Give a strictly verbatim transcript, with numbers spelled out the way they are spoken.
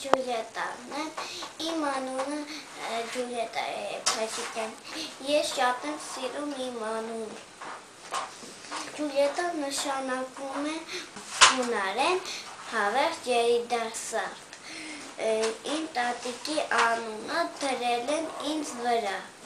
Ջուլիետան է, իմ անունը Ջուլիետա է Փաշիկյան, ես շատ եմ սիրում իմ անուն։ Ջուլիետան նշանակում է հունարեն հավերժ երիտասարդ, իմ տատիկի անունը դրել են ինձ վրա։